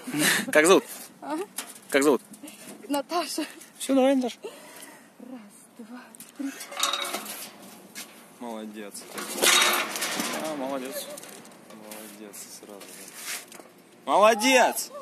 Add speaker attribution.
Speaker 1: Как зовут?
Speaker 2: А?
Speaker 1: Как зовут?
Speaker 2: Наташа.
Speaker 1: Все, давай, Наташа.
Speaker 2: Раз, два, три.
Speaker 1: Молодец. Молодец. Молодец сразу. Молодец!